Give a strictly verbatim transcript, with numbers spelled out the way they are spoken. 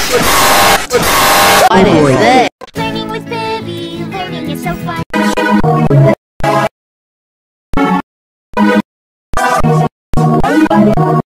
What is this? Learning with Baby, learning is so fun. Bye.